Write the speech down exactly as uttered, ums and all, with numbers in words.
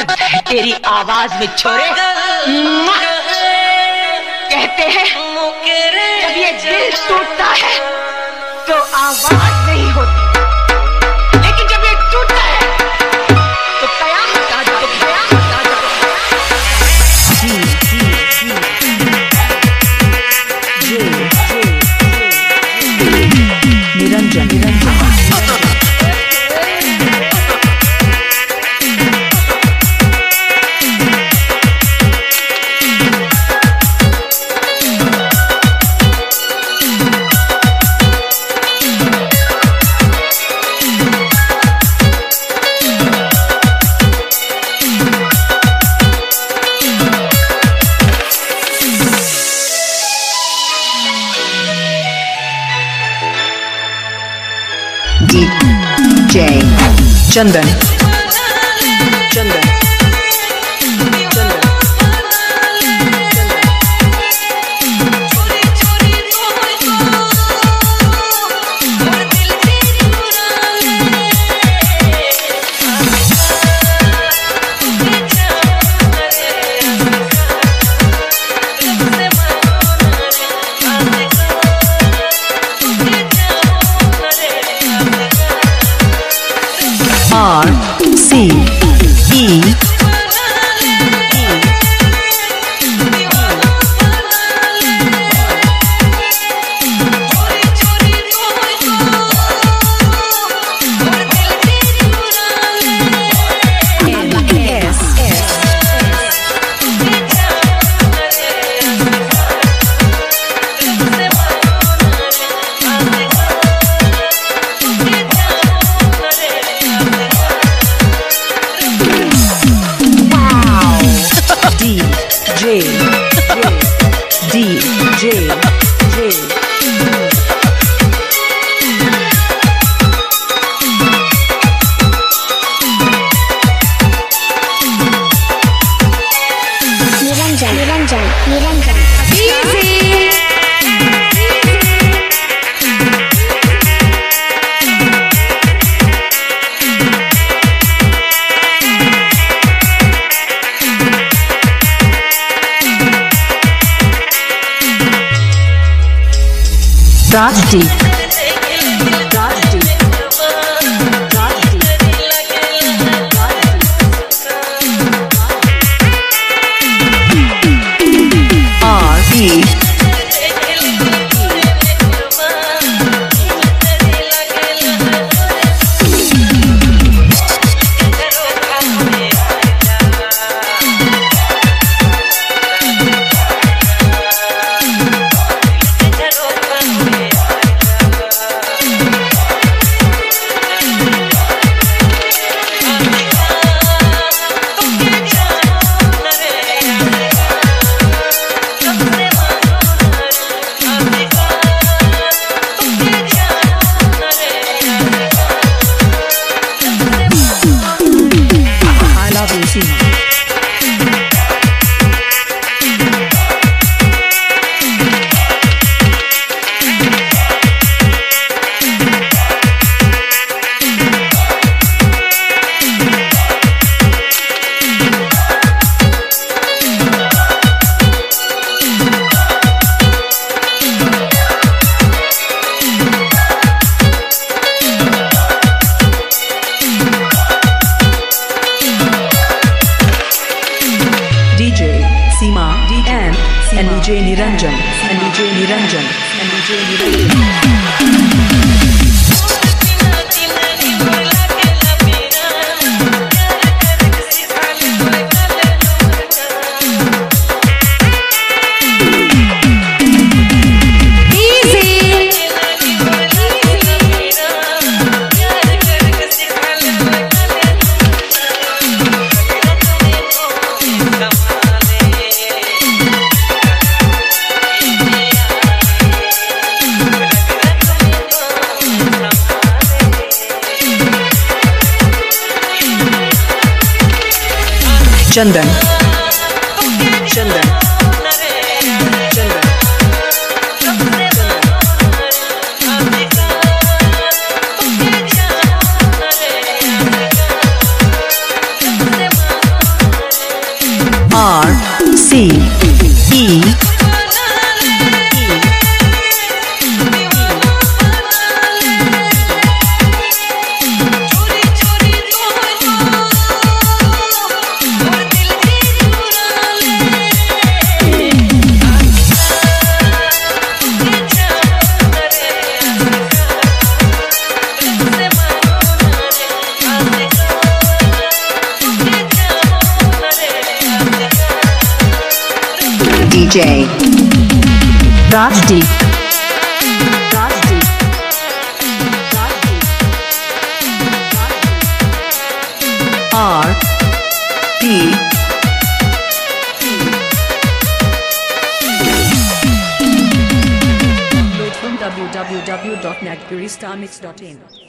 दर्द है तेरी आवाज में छोरे। कहते हैं जब ये दिल टूटता है तो आवाज नहीं होती, लेकिन जब ये टूटता है तो कयामत आ जाती है, कयामत आ जाती है। Niranjan Niranjan DJ Chandan Chandan R C E D J J Niranjan Niranjan Niranjan Rajdeep R E and D J Niranjan and D J Niranjan and D J Niranjan. Chandan Chandan J. Rajdeep. R P. from w w w dot nagpuristarmix dot in